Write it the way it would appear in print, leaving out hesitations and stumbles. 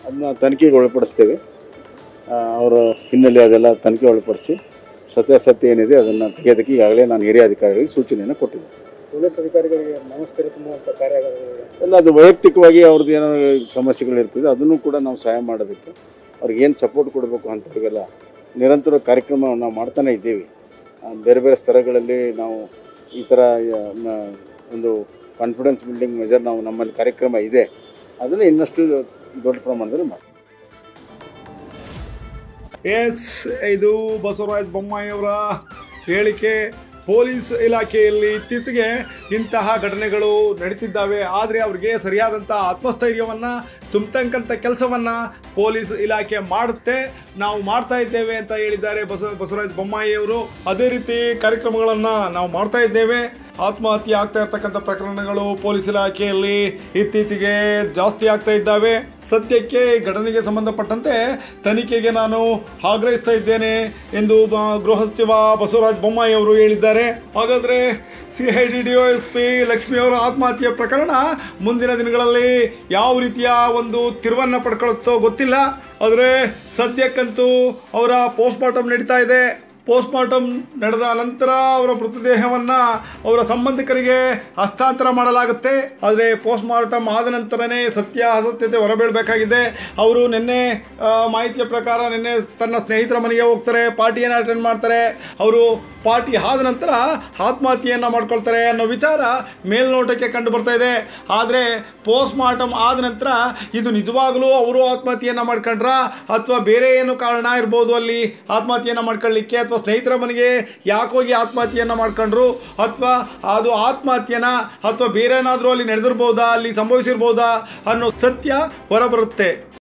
ಅದನ್ನ ತನಿಖೆಗೆ ಒಳಪಡಿಸ್ತೇವೆ. ಅವರ ಹಿನ್ನೆಲೆ ಅದೆಲ್ಲ ತನಿಖೆ ಒಳಪಡಿಸಿ ಸತ್ಯಾಸತ್ಯ ಏನಿದೆ ಅದನ್ನು ತೆಗೆಯೋದಕ್ಕೆ ಈಗಾಗಲೇ ನಾನು ಹಿರಿಯ ಅಧಿಕಾರಿಗಳಿಗೆ ಸೂಚನೆಯನ್ನು ಕೊಟ್ಟಿದ್ದೆ. ಪೊಲೀಸ್ ಅಧಿಕಾರಿಗಳಿಗೆ ಮನಸ್ಥೈರ್ಯ ತುಂಬುವಂಥ ಕಾರ್ಯ ಎಲ್ಲ ಅದು ವೈಯಕ್ತಿಕವಾಗಿ ಅವ್ರದ್ದು ಏನೋ ಸಮಸ್ಯೆಗಳಿರ್ತದೆ, ಅದನ್ನು ಕೂಡ ನಾವು ಸಹಾಯ ಮಾಡೋದಕ್ಕೆ ಅವ್ರಿಗೆ ಏನು ಸಪೋರ್ಟ್ ಕೊಡಬೇಕು ಅಂಥವ್ರಿಗೆಲ್ಲ ನಿರಂತರ ಕಾರ್ಯಕ್ರಮವನ್ನು ನಾವು ಮಾಡ್ತಾನೇ ಇದ್ದೀವಿ. ಬೇರೆ ಬೇರೆ ಸ್ತರಗಳಲ್ಲಿ ನಾವು ಈ ಥರ ಒಂದು ಕಾನ್ಫಿಡೆನ್ಸ್ ಬಿಲ್ಡಿಂಗ್ ಮೆಜರ್ ನಾವು ನಮ್ಮಲ್ಲಿ ಕಾರ್ಯಕ್ರಮ ಇದೆ, ಅದನ್ನು ಇನ್ನಷ್ಟು ದೊಡ್ಡ ಪ್ರಮಾಣದಲ್ಲಿ ಮಾಡಿ. ಇದು ಬಸವರಾಜ ಬೊಮ್ಮಾಯಿಯವರ ಹೇಳಿಕೆ. ಪೊಲೀಸ್ ಇಲಾಖೆಯಲ್ಲಿ ಇತ್ತೀಚೆಗೆ ಇಂತಹ ಘಟನೆಗಳು ನಡೀತಿದ್ದಾವೆ. ಆದರೆ ಅವರಿಗೆ ಸರಿಯಾದಂಥ ಆತ್ಮಸ್ಥೈರ್ಯವನ್ನು ತುಂಬತಕ್ಕಂಥ ಕೆಲಸವನ್ನು ಪೊಲೀಸ್ ಇಲಾಖೆ ಮಾಡುತ್ತೆ, ನಾವು ಮಾಡ್ತಾ ಇದ್ದೇವೆ ಅಂತ ಹೇಳಿದ್ದಾರೆ ಬಸವರಾಜ ಬೊಮ್ಮಾಯಿಯವರು. ಅದೇ ರೀತಿ ಕಾರ್ಯಕ್ರಮಗಳನ್ನು ನಾವು ಮಾಡ್ತಾ ಇದ್ದೇವೆ. ಆತ್ಮಹತ್ಯೆ ಆಗ್ತಾ ಇರ್ತಕ್ಕಂಥ ಪ್ರಕರಣಗಳು ಪೊಲೀಸ್ ಇಲಾಖೆಯಲ್ಲಿ ಇತ್ತೀಚೆಗೆ ಜಾಸ್ತಿ ಆಗ್ತಾ ಇದ್ದಾವೆ. ಸದ್ಯಕ್ಕೆ ಘಟನೆಗೆ ಸಂಬಂಧಪಟ್ಟಂತೆ ತನಿಖೆಗೆ ನಾನು ಆಗ್ರಹಿಸ್ತಾ ಇದ್ದೇನೆ ಎಂದು ಗೃಹ ಸಚಿವ ಬಸವರಾಜ ಬೊಮ್ಮಾಯಿ ಅವರು ಹೇಳಿದ್ದಾರೆ. ಹಾಗಾದರೆ CID DOSP ಲಕ್ಷ್ಮಿ ಅವರ ಆತ್ಮಹತ್ಯೆ ಪ್ರಕರಣ ಮುಂದಿನ ದಿನಗಳಲ್ಲಿ ಯಾವ ರೀತಿಯ ಒಂದು ತಿರುವನ್ನು ಪಡ್ಕೊಳ್ಳುತ್ತೋ ಗೊತ್ತಿಲ್ಲ. ಆದರೆ ಸದ್ಯಕ್ಕಂತೂ ಅವರ ಪೋಸ್ಟ್ಮಾರ್ಟಮ್ ನಡೀತಾ ಇದೆ. ಪೋಸ್ಟ್ಮಾರ್ಟಮ್ ನಡೆದ ನಂತರ ಅವರ ಮೃತದೇಹವನ್ನು ಅವರ ಸಂಬಂಧಿಕರಿಗೆ ಹಸ್ತಾಂತರ ಮಾಡಲಾಗುತ್ತೆ. ಆದರೆ ಪೋಸ್ಟ್ಮಾರ್ಟಮ್ ಆದ ನಂತರನೇ ಅಸತ್ಯತೆ ಹೊರಬೀಳಬೇಕಾಗಿದೆ. ಅವರು ನಿನ್ನೆ ಮಾಹಿತಿಯ ಪ್ರಕಾರ ನಿನ್ನೆ ತನ್ನ ಸ್ನೇಹಿತರ ಮನೆಗೆ ಹೋಗ್ತಾರೆ, ಪಾರ್ಟಿಯನ್ನು ಅಟೆಂಡ್ ಮಾಡ್ತಾರೆ. ಅವರು ಪಾರ್ಟಿ ಆದ ನಂತರ ಆತ್ಮಹತ್ಯೆಯನ್ನು ಮಾಡ್ಕೊಳ್ತಾರೆ ಅನ್ನೋ ವಿಚಾರ ಮೇಲ್ನೋಟಕ್ಕೆ ಕಂಡು ಬರ್ತಾ ಇದೆ. ಆದರೆ ಪೋಸ್ಟ್ಮಾರ್ಟಮ್ ಆದ ನಂತರ ಇದು ನಿಜವಾಗಲೂ ಅವರು ಆತ್ಮಹತ್ಯೆಯನ್ನು ಮಾಡ್ಕೊಂಡ್ರಾ ಅಥವಾ ಬೇರೆ ಏನು ಕಾರಣ ಇರ್ಬೋದು ಅಲ್ಲಿ ಆತ್ಮಹತ್ಯೆಯನ್ನು ಮಾಡ್ಕೊಳ್ಳಿಕ್ಕೆ, ಅಥವಾ ಸ್ನೇಹಿತರ ಮನೆಗೆ ಯಾಕೋಗಿ ಆತ್ಮಹತ್ಯೆಯನ್ನು ಮಾಡ್ಕೊಂಡ್ರು, ಅಥವಾ ಅದು ಆತ್ಮಹತ್ಯೆನ ಅಥವಾ ಬೇರೆ ಏನಾದರೂ ಅಲ್ಲಿ ನಡೆದಿರ್ಬೋದಾ, ಅಲ್ಲಿ ಸಂಭವಿಸಿರ್ಬೋದಾ ಅನ್ನೋ ಸತ್ಯ ಹೊರಬರುತ್ತೆ.